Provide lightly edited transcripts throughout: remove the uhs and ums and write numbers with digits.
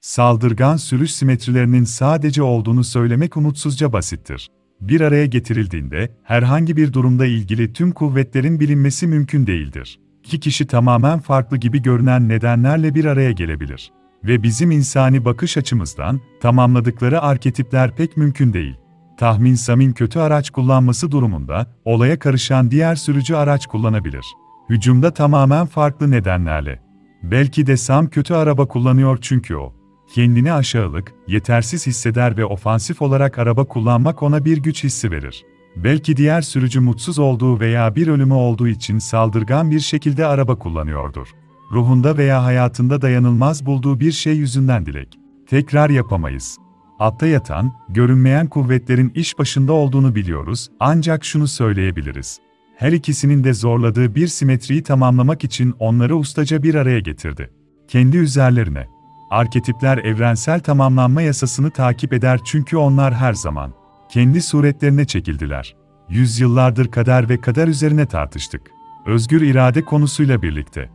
Saldırgan sürüş simetrilerinin sadece olduğunu söylemek umutsuzca basittir. Bir araya getirildiğinde, herhangi bir durumda ilgili tüm kuvvetlerin bilinmesi mümkün değildir. İki kişi tamamen farklı gibi görünen nedenlerle bir araya gelebilir. Ve bizim insani bakış açımızdan, tamamladıkları arketipler pek mümkün değil. Tahmin kötü araç kullanması durumunda, olaya karışan diğer sürücü araç kullanabilir. Hücumda tamamen farklı nedenlerle. Belki de Sam kötü araba kullanıyor çünkü o kendini aşağılık, yetersiz hisseder ve ofansif olarak araba kullanmak ona bir güç hissi verir. Belki diğer sürücü mutsuz olduğu veya bir ölümü olduğu için saldırgan bir şekilde araba kullanıyordur. Ruhunda veya hayatında dayanılmaz bulduğu bir şey yüzünden dilek. Tekrar yapamayız. Altta yatan, görünmeyen kuvvetlerin iş başında olduğunu biliyoruz, ancak şunu söyleyebiliriz. Her ikisinin de zorladığı bir simetriyi tamamlamak için onları ustaca bir araya getirdi. Kendi üzerlerine. Arketipler evrensel tamamlanma yasasını takip eder çünkü onlar her zaman kendi suretlerine çekildiler. Yüzyıllardır kader ve kader üzerine tartıştık. Özgür irade konusuyla birlikte.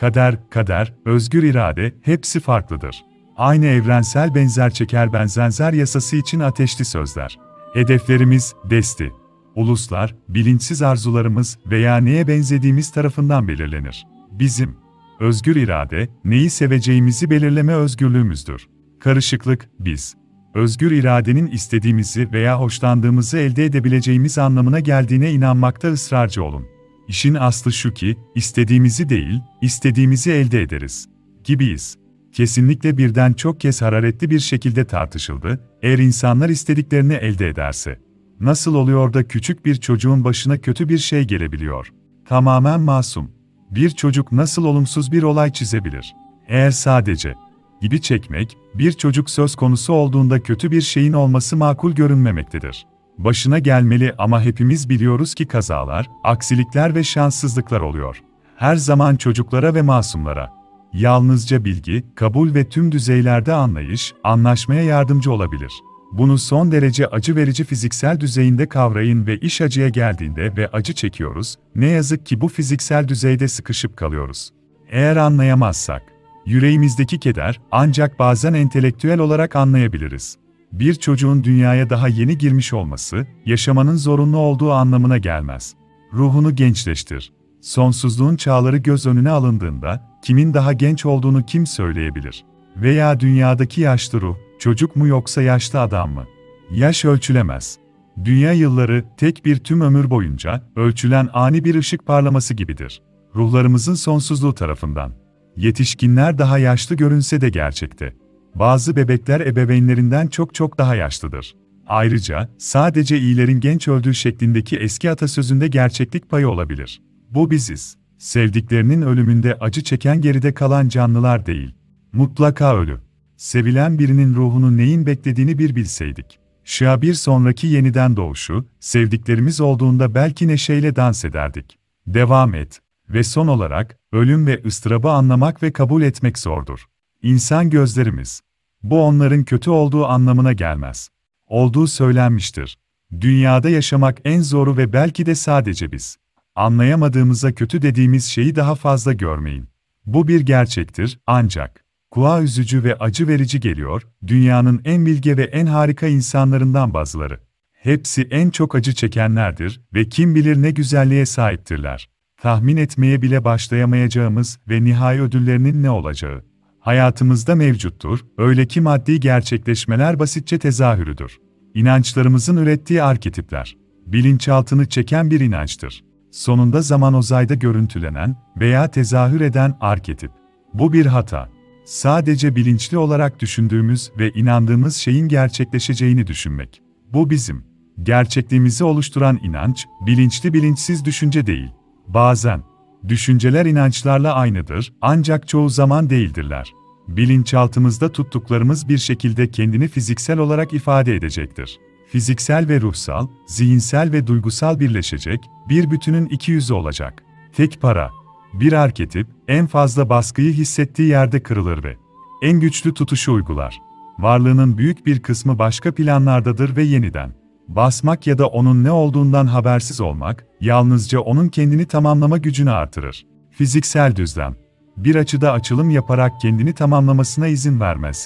Kader, özgür irade, hepsi farklıdır. Aynı evrensel benzer çeker benzer yasası için ateşli sözler. Hedeflerimiz, desti, uluslar, bilinçsiz arzularımız veya neye benzediğimiz tarafından belirlenir. Bizim özgür irade, neyi seveceğimizi belirleme özgürlüğümüzdür. Karışıklık, biz. Özgür iradenin istediğimizi veya hoşlandığımızı elde edebileceğimiz anlamına geldiğine inanmakta ısrarcı olun. İşin aslı şu ki, istediğimizi değil, istediğimizi elde ederiz. Gibiyiz. Kesinlikle birden çok kez hararetli bir şekilde tartışıldı, eğer insanlar istediklerini elde ederse. Nasıl oluyor da küçük bir çocuğun başına kötü bir şey gelebiliyor? Tamamen masum. Bir çocuk nasıl olumsuz bir olay çizebilir? Eğer sadece gibi çekmek, bir çocuk söz konusu olduğunda kötü bir şeyin olması makul görünmemektedir. Başına gelmeli ama hepimiz biliyoruz ki kazalar, aksilikler ve şanssızlıklar oluyor. Her zaman çocuklara ve masumlara. Yalnızca bilgi, kabul ve tüm düzeylerde anlayış, anlaşmaya yardımcı olabilir. Bunu son derece acı verici fiziksel düzeyinde kavrayın ve iş acıya geldiğinde ve acı çekiyoruz, ne yazık ki bu fiziksel düzeyde sıkışıp kalıyoruz. Eğer anlayamazsak, yüreğimizdeki keder, ancak bazen entelektüel olarak anlayabiliriz. Bir çocuğun dünyaya daha yeni girmiş olması, yaşamanın zorunlu olduğu anlamına gelmez. Ruhunu gençleştir. Sonsuzluğun çağları göz önüne alındığında, kimin daha genç olduğunu kim söyleyebilir? Veya dünyadaki yaşlı ruh, çocuk mu yoksa yaşlı adam mı? Yaş ölçülemez. Dünya yılları, tek bir tüm ömür boyunca, ölçülen ani bir ışık parlaması gibidir. Ruhlarımızın sonsuzluğu tarafından. Yetişkinler daha yaşlı görünse de gerçekte. Bazı bebekler ebeveynlerinden çok daha yaşlıdır. Ayrıca, sadece iyilerin genç öldüğü şeklindeki eski atasözünde gerçeklik payı olabilir. Bu biziz. Sevdiklerinin ölümünde acı çeken geride kalan canlılar değil. Mutlaka ölü. Sevilen birinin ruhunu neyin beklediğini bir bilseydik. Bir sonraki yeniden doğuşu, sevdiklerimiz olduğunda belki neşeyle dans ederdik. Devam et. Ve son olarak, ölüm ve ıstırabı anlamak ve kabul etmek zordur. İnsan gözlerimiz. Bu onların kötü olduğu anlamına gelmez. Olduğu söylenmiştir. Dünyada yaşamak en zoru ve belki de sadece biz. Anlayamadığımıza kötü dediğimiz şeyi daha fazla görmeyin. Bu bir gerçektir, ancak kulağa üzücü ve acı verici geliyor, dünyanın en bilge ve en harika insanlarından bazıları. Hepsi en çok acı çekenlerdir ve kim bilir ne güzelliğe sahiptirler. Tahmin etmeye bile başlayamayacağımız ve nihai ödüllerinin ne olacağı hayatımızda mevcuttur, öyle ki maddi gerçekleşmeler basitçe tezahürüdür. İnançlarımızın ürettiği arketipler, bilinçaltını çeken bir inançtır. Sonunda zaman uzayda görüntülenen veya tezahür eden arketip. Bu bir hata. Sadece bilinçli olarak düşündüğümüz ve inandığımız şeyin gerçekleşeceğini düşünmek. Bu bizim gerçekliğimizi oluşturan inanç, bilinçli bilinçsiz düşünce değil. Bazen, düşünceler inançlarla aynıdır, ancak çoğu zaman değildirler. Bilinçaltımızda tuttuklarımız bir şekilde kendini fiziksel olarak ifade edecektir. Fiziksel ve ruhsal, zihinsel ve duygusal birleşecek, bir bütünün iki yüzü olacak. Tek para. Bir arketip, en fazla baskıyı hissettiği yerde kırılır ve en güçlü tutuşu uygular. Varlığının büyük bir kısmı başka planlardadır ve yeniden basmak ya da onun ne olduğundan habersiz olmak, yalnızca onun kendini tamamlama gücünü artırır. Fiziksel düzlem. Bir açıda açılım yaparak kendini tamamlamasına izin vermezsek,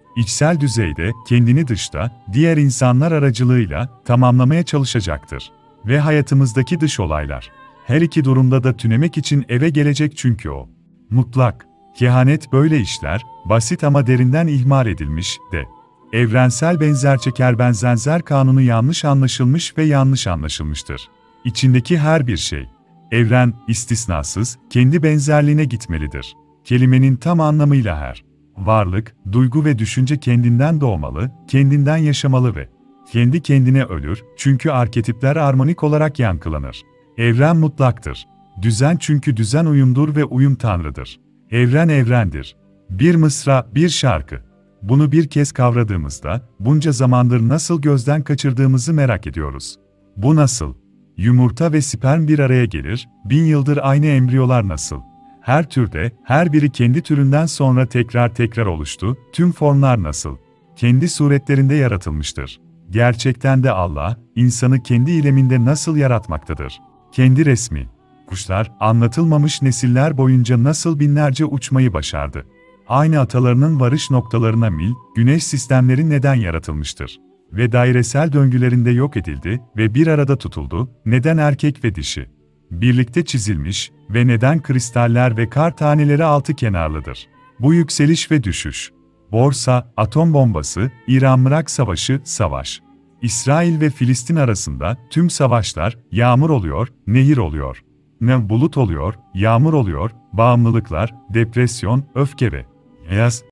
İçsel düzeyde kendini dışta, diğer insanlar aracılığıyla tamamlamaya çalışacaktır. Ve hayatımızdaki dış olaylar. Her iki durumda da tünemek için eve gelecek çünkü o. Mutlak. Kehanet böyle işler, basit ama derinden ihmal edilmiş de. Evrensel benzer kanunu yanlış anlaşılmış ve yanlış anlaşılmıştır. İçindeki her bir şey, evren, istisnasız, kendi benzerliğine gitmelidir. Kelimenin tam anlamıyla her varlık, duygu ve düşünce kendinden doğmalı, kendinden yaşamalı ve kendi kendine ölür, çünkü arketipler armonik olarak yankılanır. Evren mutlaktır. Düzen çünkü düzen uyumdur ve uyum Tanrı'dır. Evren evrendir. Bir mısra, bir şarkı. Bunu bir kez kavradığımızda, bunca zamandır nasıl gözden kaçırdığımızı merak ediyoruz. Bu nasıl? Yumurta ve sperm bir araya gelir, 1000 yıldır aynı embriyolar nasıl? Her türde, her biri kendi türünden sonra tekrar oluştu, tüm formlar nasıl? Kendi suretlerinde yaratılmıştır. Gerçekten de Allah, insanı kendi ileminde nasıl yaratmaktadır? Kendi resmi. Kuşlar, anlatılmamış nesiller boyunca nasıl binlerce uçmayı başardı? Aynı atalarının varış noktalarına mil, güneş sistemleri neden yaratılmıştır? Ve dairesel döngülerinde yok edildi ve bir arada tutuldu, neden erkek ve dişi? Birlikte çizilmiş ve neden kristaller ve kar taneleri altı kenarlıdır? Bu yükseliş ve düşüş. Borsa, atom bombası, İran-Irak savaşı, savaş. İsrail ve Filistin arasında tüm savaşlar, yağmur oluyor, nehir oluyor. Ne bulut oluyor, yağmur oluyor, bağımlılıklar, depresyon, öfke ve yaz.